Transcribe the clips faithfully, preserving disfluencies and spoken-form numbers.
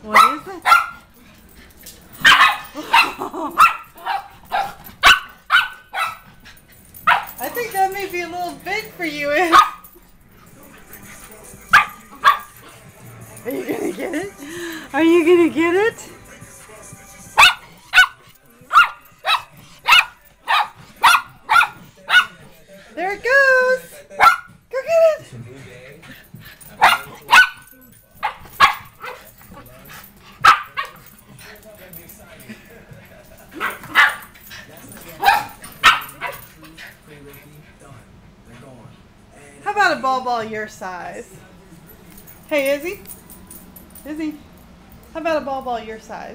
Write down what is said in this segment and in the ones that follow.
What is it? I think that may be a little big for you, Izzy. Are you gonna get it? Are you gonna get it? There it goes! Go get it! How about a ball ball your size? Hey, Izzy? Izzy, how about a ball ball your size?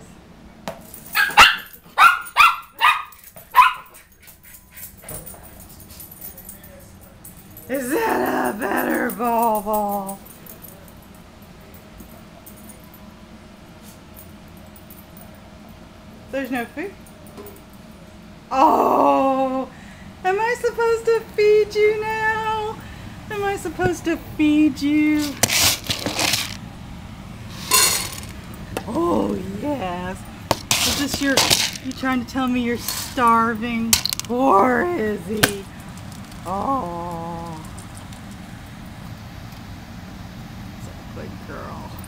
Is that a better ball ball? There's no food. Oh, am I supposed to feed you now? Am I supposed to feed you? Oh, yes. Is this your, you trying to tell me you're starving? Poor Izzy. Oh. That's a good girl.